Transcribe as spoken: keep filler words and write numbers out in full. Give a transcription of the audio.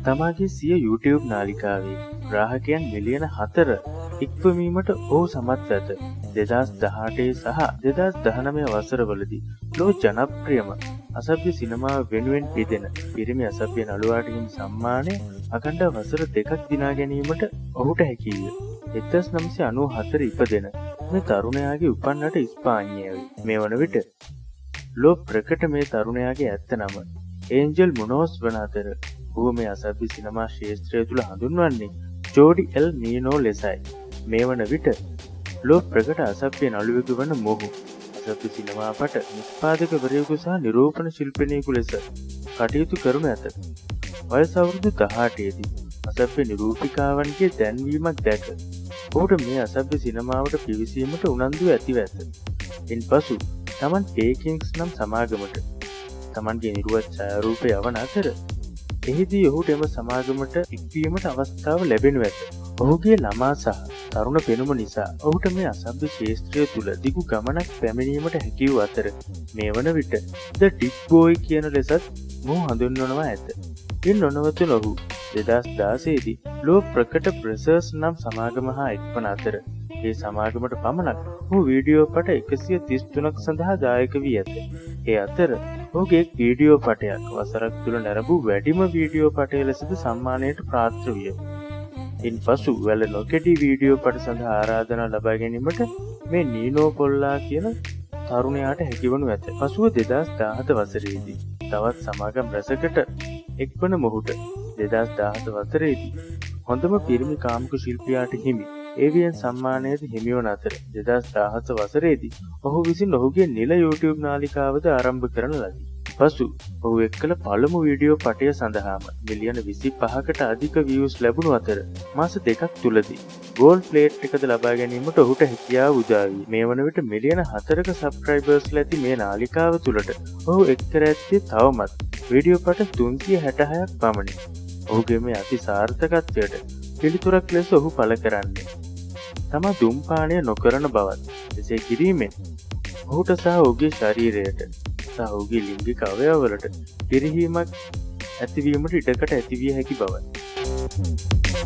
තමාගේ සිය YouTube නාලිකාවේ ග්‍රාහකයන් මිලියන හතර ඉක්මවීමට ඔහු සමත් ඇත. දෙදහස් දහඅටේ සහ දෙදහස් දහනවය වසරවලදී ලෝ ජනප්‍රියම අසභ්‍ය සිනමාව වෙනුවෙන් පිදෙන පිරිමි අසභ්‍ය නළුවාට හිමි සම්මානය අඛණ්ඩ වසර දෙකක් දිනා ගැනීමට ඔහුට හැකි විය. එක්දහස් නවසිය අනූ හතර ඉපදෙන මේ තරුණයාගේ උපන් රට ස්පාඤ්ඤයයි. මේ වන විට ලෝ ප්‍රකට මේ තරුණයාගේ ඇත්ත නම ඒන්ජල් මුනෝස් වන අතර ඔහු මේ අසභ්‍ය සිනමා ක්ෂේත්‍රය තුළ හඳුන්වන්නේ ජෝඩි එල් නීනෝ ලෙසයි. මේ වන විට ලෝ ප්‍රකට අසභ්‍ය නළුවෙකු වන මොහු අසභ්‍ය සිනමාපට නිෂ්පාදකවරයෙකු සහ නිරූපණ ශිල්පිනියෙකු ලෙස කටයුතු කරනු ඇත. වයස අවුරුදු දහඅටේදී අසභ්‍ය නිරූපිකාවන්ගේ දැන්වීමක් දැක ඔහුට මේ අසභ්‍ය සිනමාවට පිවිසීමට උනන්දුව ඇතිව ඇත. ඉන්පසු තමන් පේකින්ග්ස් නම් සමාගමට තමන්ගේ නිරුවත් ඡායාරූපය යවන අතර එහිදී ඔහුට එම සමාගමට එක්වීමට අවස්ථාව ලැබෙනු ඇත. ඔහුගේ ළමා සහ තරුණ පෙනුම නිසා ඔහුට මේ අසභ්‍ය ක්ෂේත්‍රය තුළ දිගු ගමනක් පැමිණීමට හැකි වූ අතර මේ වන විට ද ඩික් බෝයි කියන ලෙසත් මොහු හඳුන්වනවා ඇත. ඉන් නොනවතුන ඔහු දෙදහස් දාසයේදී ලෝ ප්‍රකට බ්‍රසර්ස් නම් සමාගම හා එක්වන අතර ඒ සමාගමට පමණක් ඔහු වීඩියෝ පට එකසිය තිස් තුනක් සඳහා දායක වී ඇත. ඒ අතර ඔහුගේ වීඩියෝ පටයක් වසරක් තුළ නැරඹූ වැඩිම වීඩියෝ පටය ලෙසද සම්මානයට පාත්‍ර විය. ඉන්පසු වැල නොකෙඩි වීඩියෝ පට සඳහා ආරාධනා ලබා ගැනීමට මේ නීනෝ පොල්ලා කියන තරුණයාට හැකිවනු ඇත. පසුව දෙදහස් දාහත වසරේදී තවත් සමාගම් රැසකට එක්වන මොහුට දෙදහස් දාහත වසරේදී හොඳම පිරිමි කාමුක ශිල්පියාට හිමි ඒවියන් සම්මානයද හිමිවන අතර දෙදහස් දාහත වසරේදී ඔහු විසින් ඔහුගේ නිල YouTube නාලිකාවද ආරම්භ කරන ලදී. පසු ඔහු එක්කල පළමු වීඩියෝ පටය සඳහාම මිලියන විසිපහකට අධික views ලැබුණු අතර මාස දෙකක් තුලදී ගෝල්ඩ් ප්ලේට් එකද ලබා ගැනීමට ඔහුට හැකියාව උදා වී මේ වන විට මිලියන හතරක සබ්ස්ක්‍රයිබර්ස්ලා ඇති මේ නාලිකාව තුලට ඔහු එක් කර ඇත්තේ තවමත් වීඩියෝ පට තුන්සිය හැටහයක් පමණි. ඔහුගේ මේ අති සාර්ථකත්වයට පිළිතුරක් ලෙස ඔහු පළ කරන්නේ තමා දුම්පානය නොකරන බවත්. එසේ කිරීමෙන් ඔහුට සහ ඔහුගේ ශරීරයට සහ ඔහුගේ ලිංගික අවයවවලට පිරිහීමක් ඇතිවීමට ඉඩකට ඇතිවිය හැකි බවයි.